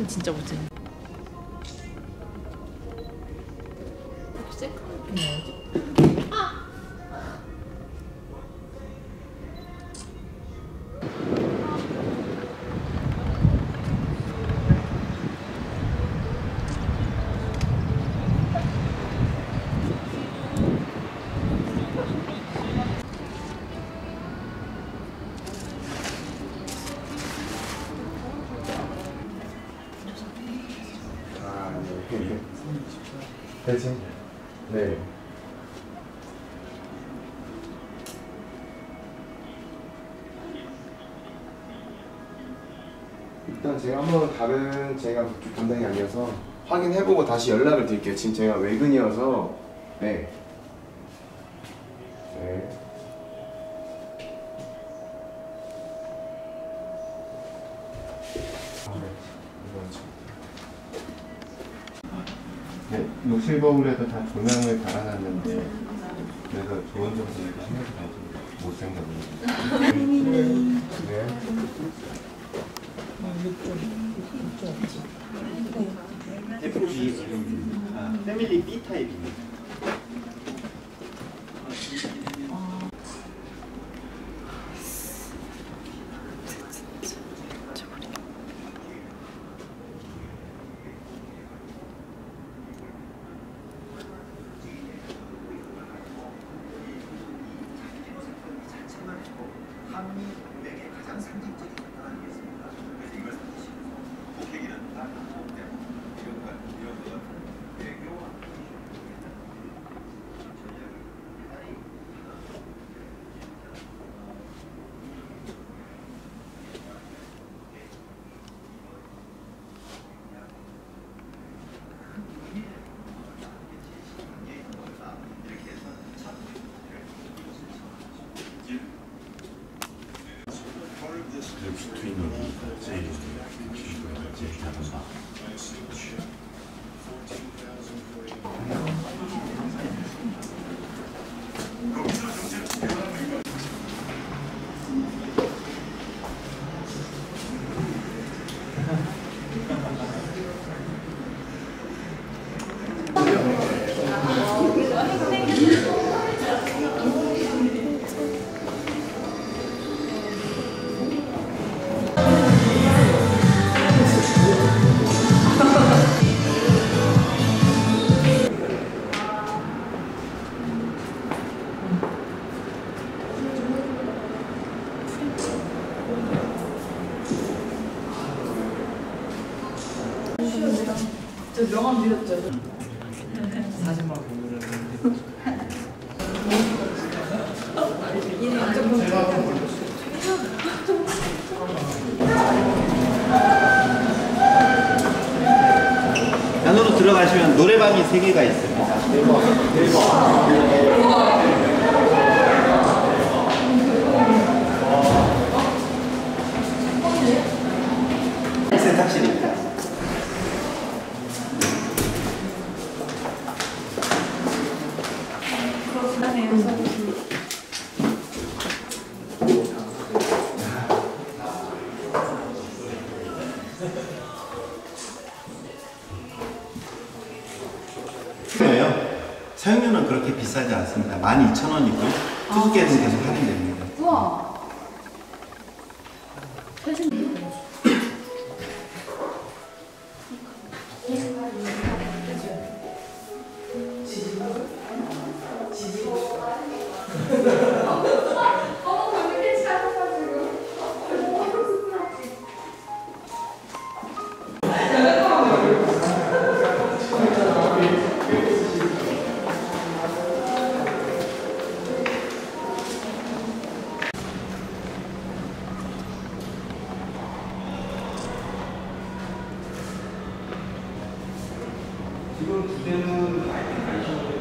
사진 진짜 못해. 이렇게 셀카 느낌 나야지. 대신 네. 일단 제가 한번 다른 제가 그쪽 담당이 아니어서 확인해보고 다시 연락을 드릴게요. 지금 제가 외근이어서 네. 네. 네, 욕실 거울에도 다 조명을 달아놨는데 그래서 좋은 점도 있고 신경도 가지고 못생겼는데 네. FG 패밀리 B 타입입니다. 한국에게 가장 상징적인 것은 아니겠습니까? 그래서 이걸 사시고 고객이란 딱 한국 때문에 이런 것 외교와 저 명함 드렸죠? 사진만 안으로 들어가시면 노래방이 3개가 있습니다. 세탁실입니다. 사용료는 그렇게 비싸지 않습니다. 12,000원이고요. 2개는 계속 할인됩니다. 우와. 지금 주제는 아이템